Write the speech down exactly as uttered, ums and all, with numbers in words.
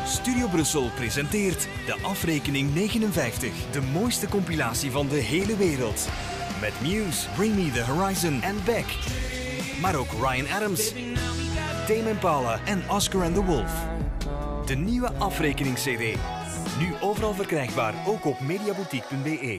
Studio Brussel presenteert de afrekening negenenvijftig. De mooiste compilatie van de hele wereld. Met Muse, Bring Me The Horizon en Beck. Maar ook Ryan Adams, Tame Impala en Oscar and the Wolf. De nieuwe afrekening-C D. Nu overal verkrijgbaar, ook op mediaboutique punt be.